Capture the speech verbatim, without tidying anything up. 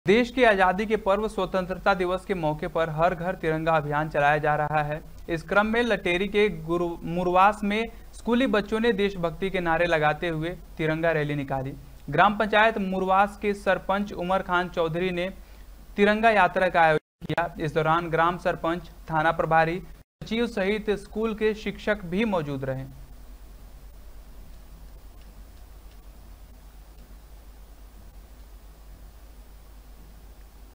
देश की आज़ादी के पर्व स्वतंत्रता दिवस के मौके पर हर घर तिरंगा अभियान चलाया जा रहा है। इस क्रम में लटेरी के गुरु मुरवास में स्कूली बच्चों ने देशभक्ति के नारे लगाते हुए तिरंगा रैली निकाली। ग्राम पंचायत मुरवास के सरपंच उमर खान चौधरी ने तिरंगा यात्रा का आयोजन किया। इस दौरान ग्राम सरपंच, थाना प्रभारी, सचिव सहित स्कूल के शिक्षक भी मौजूद रहे।